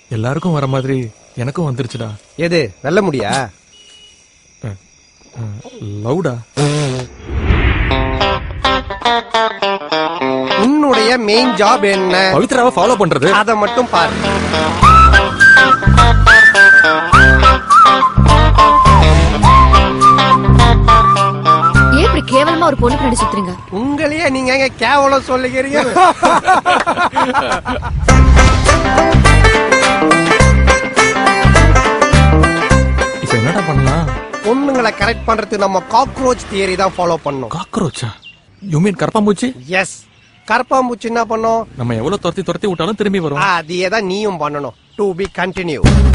எல்லாருக்கும் வர மாதிரி எனக்கும் வந்துருச்சுடா. எது வெல்ல முடியா? லவுடா. உன்னுடைய மெயின் ஜாப் என்ன? பவித்ராவை ஃபாலோ பண்றது. அத மட்டும் பாரு. ஏன் இப்படி கேவலமா ஒரு பொண்ணு பின்னாடி சுத்துறீங்க? உங்களையே நீங்க எங்க கேவலம் சொல்லுகிறீங்க? இப்ப என்னடா பண்ணலாம்? பொண்ணுங்களை கரெக்ட் பண்றதுக்கு நம்ம காக்ரோச் தியரி தான் ஃபாலோ பண்ணோம். காக்ரோச்சா? யூ மீன் கரப்பாம்பூச்சி? எஸ். கரப்பாம்பூச்சி என்ன பண்ணும்? நம்ம எவ்வளவு துரத்தி விட்டாலும் திரும்பி வரும். அதே தான் நீயும் பண்ணணும். To be continue.